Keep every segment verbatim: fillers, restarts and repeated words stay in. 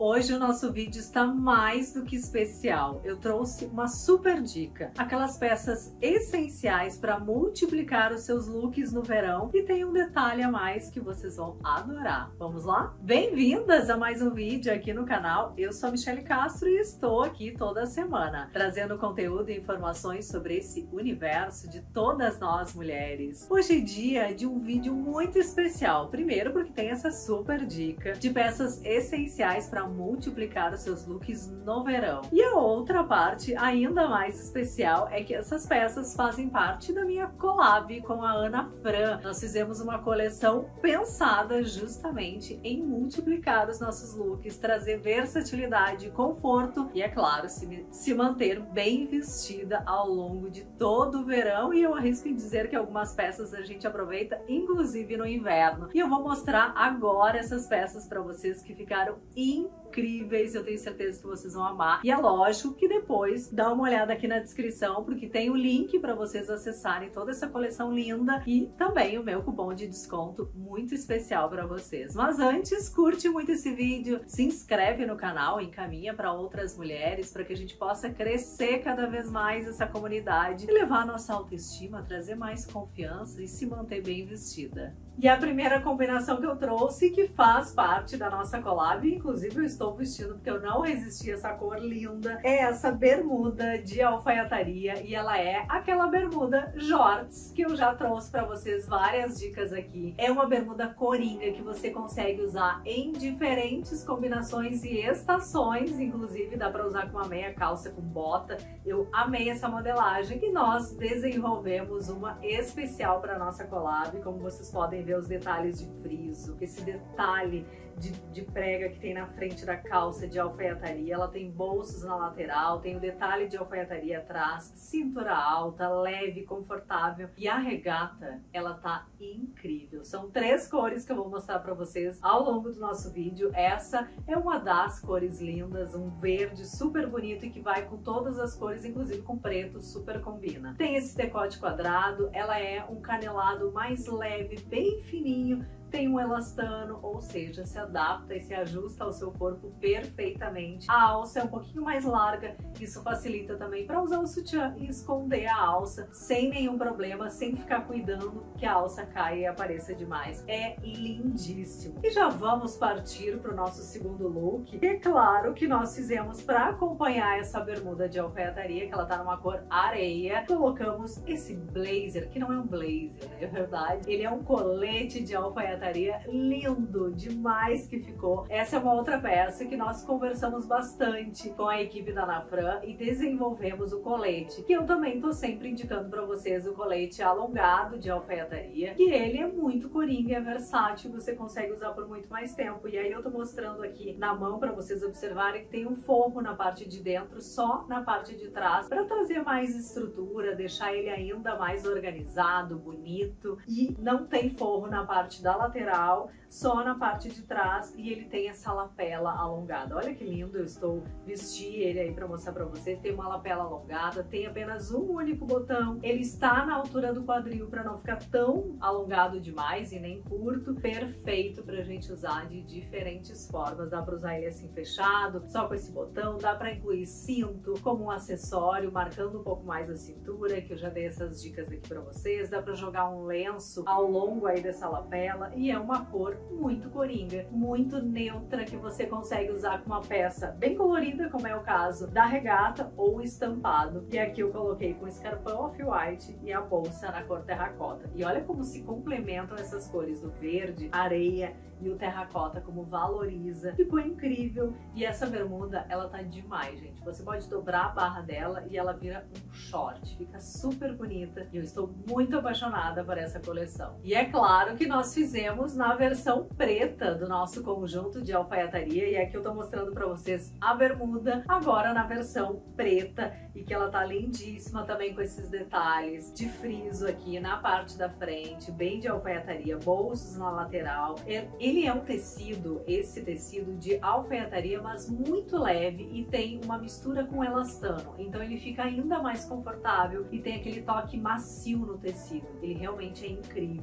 Hoje o nosso vídeo está mais do que especial. Eu trouxe uma super dica, aquelas peças essenciais para multiplicar os seus looks no verão, e tem um detalhe a mais que vocês vão adorar. Vamos lá? Bem-vindas a mais um vídeo aqui no canal. Eu sou a Michele Castro e estou aqui toda semana trazendo conteúdo e informações sobre esse universo de todas nós mulheres. Hoje é dia de um vídeo muito especial. Primeiro porque tem essa super dica de peças essenciais para multiplicar os seus looks no verão. E a outra parte ainda mais especial é que essas peças fazem parte da minha collab com a Ana Fran. Nós fizemos uma coleção pensada justamente em multiplicar os nossos looks, trazer versatilidade, conforto e, é claro, se, se manter bem vestida ao longo de todo o verão. E eu arrisco em dizer que algumas peças a gente aproveita inclusive no inverno. E eu vou mostrar agora essas peças para vocês que ficaram incríveis. incríveis, eu tenho certeza que vocês vão amar. E é lógico que depois dá uma olhada aqui na descrição, porque tem o link para vocês acessarem toda essa coleção linda e também o meu cupom de desconto muito especial para vocês. Mas antes, curte muito esse vídeo, se inscreve no canal, encaminha para outras mulheres para que a gente possa crescer cada vez mais essa comunidade e levar a nossa autoestima, trazer mais confiança e se manter bem vestida. E a primeira combinação que eu trouxe, que faz parte da nossa collab, inclusive eu estou vestindo porque eu não resisti a essa cor linda, é essa bermuda de alfaiataria, e ela é aquela bermuda jorts que eu já trouxe para vocês várias dicas aqui. É uma bermuda coringa que você consegue usar em diferentes combinações e estações, inclusive dá para usar com uma meia calça com bota. Eu amei essa modelagem e nós desenvolvemos uma especial para nossa collab, como vocês podem ver os detalhes de friso, esse detalhe de, de prega que tem na frente da calça de alfaiataria. Ela tem bolsos na lateral, tem o detalhe de alfaiataria atrás, cintura alta, leve, confortável, e a regata, ela tá incrível. São três cores que eu vou mostrar para vocês ao longo do nosso vídeo. Essa é uma das cores lindas, um verde super bonito e que vai com todas as cores, inclusive com preto, super combina. Tem esse decote quadrado, ela é um canelado mais leve, bem fininho, tem um elastano, ou seja, se adapta e se ajusta ao seu corpo perfeitamente. A alça é um pouquinho mais larga, isso facilita também para usar o sutiã e esconder a alça sem nenhum problema, sem ficar cuidando que a alça caia e apareça demais. É lindíssimo. E já vamos partir para o nosso segundo look. E é claro que nós fizemos para acompanhar essa bermuda de alfaiataria, que ela tá numa cor areia, colocamos esse blazer, que não é um blazer, né? É verdade. Ele é um colete de alfaiataria lindo demais que ficou. Essa é uma outra peça que nós conversamos bastante com a equipe da Ana Fran e desenvolvemos o colete, que eu também tô sempre indicando para vocês, o colete alongado de alfaiataria, que ele é muito coringa, é versátil, você consegue usar por muito mais tempo. E aí eu tô mostrando aqui na mão para vocês observarem que tem um forro na parte de dentro, só na parte de trás, para trazer mais estrutura, deixar ele ainda mais organizado, bonito. E não tem forro na parte da lateral, lateral, só na parte de trás, e ele tem essa lapela alongada. Olha que lindo, eu estou vesti ele aí para mostrar para vocês. Tem uma lapela alongada, tem apenas um único botão, ele está na altura do quadril para não ficar tão alongado demais e nem curto. Perfeito pra gente usar de diferentes formas. Dá para usar ele assim fechado, só com esse botão, dá para incluir cinto como um acessório, marcando um pouco mais a cintura, que eu já dei essas dicas aqui para vocês. Dá para jogar um lenço ao longo aí dessa lapela. E é uma cor muito coringa, muito neutra, que você consegue usar com uma peça bem colorida, como é o caso da regata, ou estampado. E aqui eu coloquei com escarpão off-white e a bolsa na cor terracota. E olha como se complementam essas cores do verde, areia e o terracota, como valoriza. Ficou incrível. E essa bermuda, ela tá demais, gente. Você pode dobrar a barra dela e ela vira um short. Fica super bonita. E eu estou muito apaixonada por essa coleção. E é claro que nós fizemos na versão preta do nosso conjunto de alfaiataria. E aqui eu tô mostrando pra vocês a bermuda, agora na versão preta. E que ela tá lindíssima também, com esses detalhes de friso aqui na parte da frente, bem de alfaiataria, bolsos na lateral. Ele é um tecido, esse tecido de alfaiataria, mas muito leve, e tem uma mistura com elastano, então ele fica ainda mais confortável e tem aquele toque macio no tecido. Ele realmente é incrível,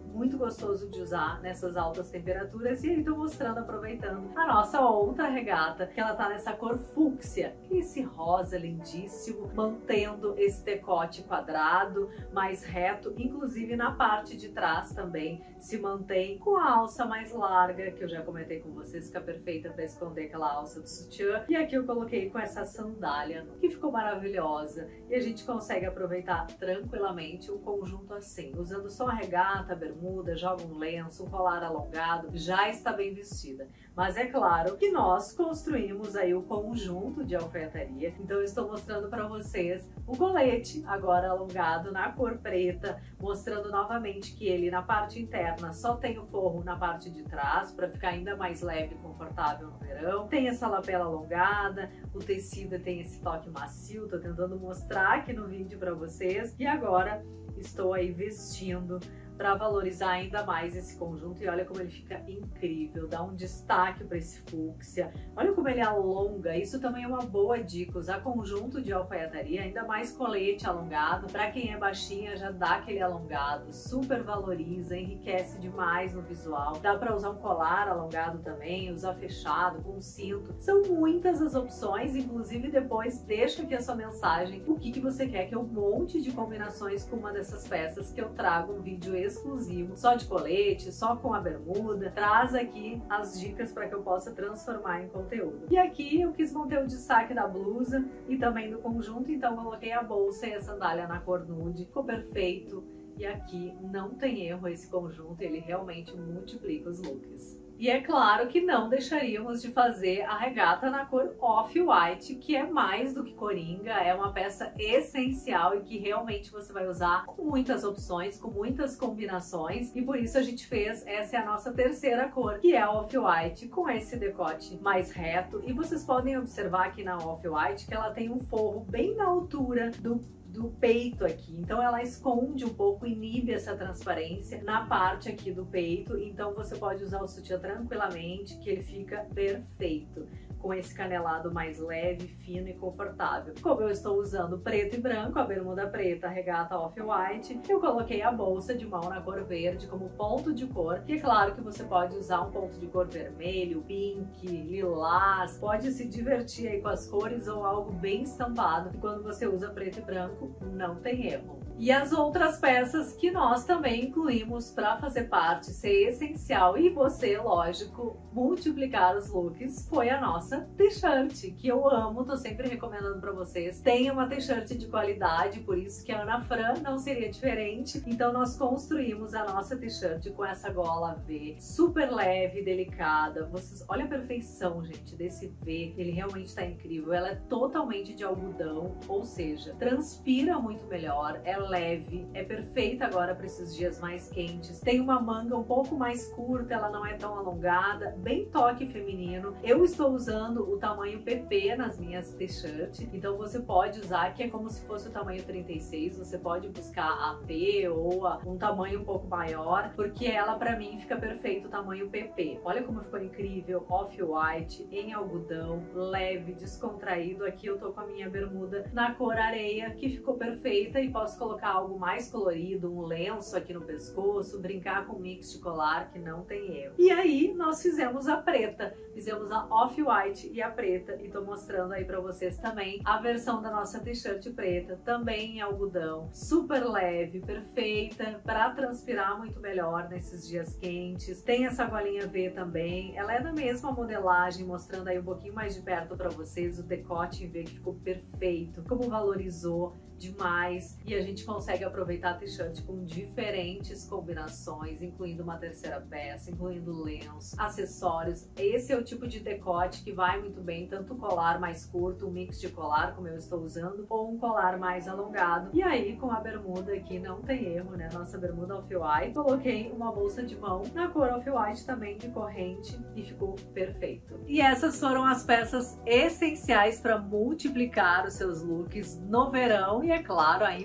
muito gostoso de usar nessas altas temperaturas. E aí tô mostrando, aproveitando a nossa outra regata, que ela tá nessa cor fúcsia, esse rosa lindíssimo, mantendo esse decote quadrado, mais reto, inclusive na parte de trás também se mantém com a alça mais larga, que eu já comentei com vocês, fica perfeita para esconder aquela alça do sutiã. E aqui eu coloquei com essa sandália, que ficou maravilhosa, e a gente consegue aproveitar tranquilamente um conjunto assim, usando só a regata, a bermuda, joga um lenço, um colar alongado, já está bem vestida. Mas é claro que nós construímos aí o conjunto de alfaiataria, então eu estou mostrando para vocês o colete, agora alongado na cor preta, mostrando novamente que ele na parte interna só tem o forro na parte de trás, para ficar ainda mais leve e confortável no verão. Tem essa lapela alongada, o tecido tem esse toque macio, tô tentando mostrar aqui no vídeo para vocês. E agora estou aí vestindo para valorizar ainda mais esse conjunto, e olha como ele fica incrível, dá um destaque para esse fúcsia, olha como ele alonga. Isso também é uma boa dica, usar conjunto de alfaiataria, ainda mais colete alongado, para quem é baixinha já dá aquele alongado, super valoriza, enriquece demais no visual. Dá para usar um colar alongado também, usar fechado, com cinto, são muitas as opções, inclusive depois deixa aqui a sua mensagem, o que, que você quer que eu monte de combinações com uma dessas peças, que eu trago um vídeo exclusivo, só de colete, só com a bermuda. Traz aqui as dicas para que eu possa transformar em conteúdo. E aqui eu quis manter o destaque da blusa e também do conjunto, então coloquei a bolsa e a sandália na cor nude, ficou perfeito. E aqui não tem erro esse conjunto, ele realmente multiplica os looks. E é claro que não deixaríamos de fazer a regata na cor off-white, que é mais do que coringa, é uma peça essencial e que realmente você vai usar com muitas opções, com muitas combinações, e por isso a gente fez, essa é a nossa terceira cor, que é a off-white, com esse decote mais reto. E vocês podem observar aqui na off-white que ela tem um forro bem na altura do do peito aqui, então ela esconde um pouco, inibe essa transparência na parte aqui do peito, então você pode usar o sutiã tranquilamente, que ele fica perfeito, com esse canelado mais leve, fino e confortável. Como eu estou usando preto e branco, a bermuda preta, a regata off-white, eu coloquei a bolsa de mão na cor verde como ponto de cor, e é claro que você pode usar um ponto de cor vermelho, pink, lilás, pode se divertir aí com as cores ou algo bem estampado, e quando você usa preto e branco, não tem erro. E as outras peças que nós também incluímos para fazer parte, ser essencial e você, lógico, multiplicar os looks, foi a nossa t-shirt, que eu amo, tô sempre recomendando para vocês. Tem uma t-shirt de qualidade, por isso que a Ana Fran não seria diferente. Então nós construímos a nossa t-shirt com essa gola V, super leve, delicada. Vocês, olha a perfeição, gente, desse V, ele realmente tá incrível. Ela é totalmente de algodão, ou seja, transpira muito melhor, ela leve, é perfeita agora para esses dias mais quentes. Tem uma manga um pouco mais curta, ela não é tão alongada, bem toque feminino. Eu estou usando o tamanho P P nas minhas t-shirts, então você pode usar, que é como se fosse o tamanho trinta e seis, você pode buscar a P ou a, um tamanho um pouco maior, porque ela para mim fica perfeito o tamanho P P. Olha como ficou incrível, off-white, em algodão, leve, descontraído. Aqui eu tô com a minha bermuda na cor areia, que ficou perfeita, e posso colocar algo mais colorido, um lenço aqui no pescoço, brincar com um mix de colar, que não tem erro. E aí nós fizemos a preta, fizemos a off-white e a preta, e tô mostrando aí pra vocês também a versão da nossa t-shirt preta, também em algodão, super leve, perfeita para transpirar muito melhor nesses dias quentes. Tem essa golinha V também, ela é da mesma modelagem, mostrando aí um pouquinho mais de perto pra vocês o decote em V, que ficou perfeito, como valorizou demais, e a gente consegue aproveitar a t-shirt com diferentes combinações, incluindo uma terceira peça, incluindo lenço, acessórios. Esse é o tipo de decote que vai muito bem, tanto colar mais curto, um mix de colar, como eu estou usando, ou um colar mais alongado. E aí, com a bermuda aqui, não tem erro, né? Nossa bermuda off-white. Coloquei uma bolsa de mão na cor off-white também, de corrente, e ficou perfeito. E essas foram as peças essenciais para multiplicar os seus looks no verão, e é claro, ainda mais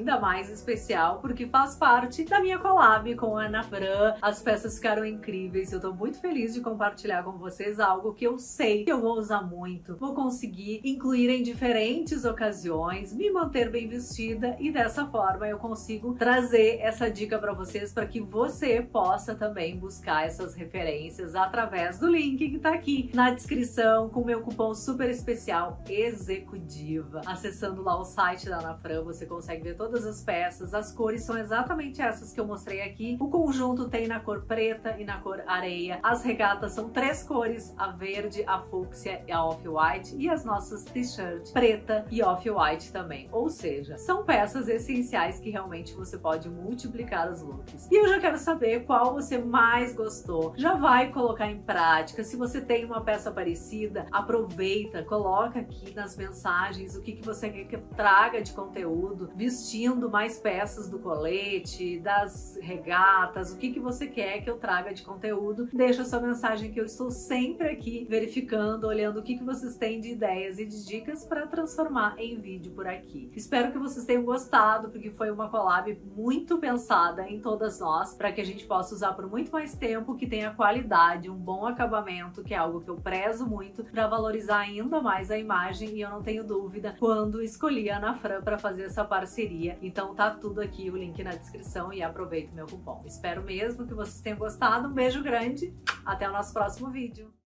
mais especial porque faz parte da minha collab com a Ana Fran. As peças ficaram incríveis, eu tô muito feliz de compartilhar com vocês algo que eu sei que eu vou usar muito, vou conseguir incluir em diferentes ocasiões, me manter bem vestida e dessa forma eu consigo trazer essa dica para vocês para que você possa também buscar essas referências através do link que tá aqui na descrição com o meu cupom super especial Execudiva. Acessando lá o site da Ana Fran, você consegue ver todas as peças, as cores são exatamente essas que eu mostrei aqui. O conjunto tem na cor preta e na cor areia. As regatas são três cores, a verde, a fúcsia e a off-white, e as nossas t-shirts preta e off-white também. Ou seja, são peças essenciais que realmente você pode multiplicar os looks. E eu já quero saber qual você mais gostou. Já vai colocar em prática. Se você tem uma peça parecida, aproveita, coloca aqui nas mensagens o que, que você quer que eu traga de conteúdo, vestindo mais peças do colete, das regatas, o que, que você quer que eu traga de conteúdo. Deixa sua mensagem que eu estou sempre aqui verificando, olhando o que, que vocês têm de ideias e de dicas para transformar em vídeo por aqui. Espero que vocês tenham gostado, porque foi uma collab muito pensada em todas nós, para que a gente possa usar por muito mais tempo, que tenha qualidade, um bom acabamento, que é algo que eu prezo muito para valorizar ainda mais a imagem, e eu não tenho dúvida quando escolhi a Ana Fran para fazer essa parceria. Então tá tudo aqui, o link na descrição, e aproveita o meu cupom. Espero mesmo que vocês tenham gostado, um beijo grande, até o nosso próximo vídeo.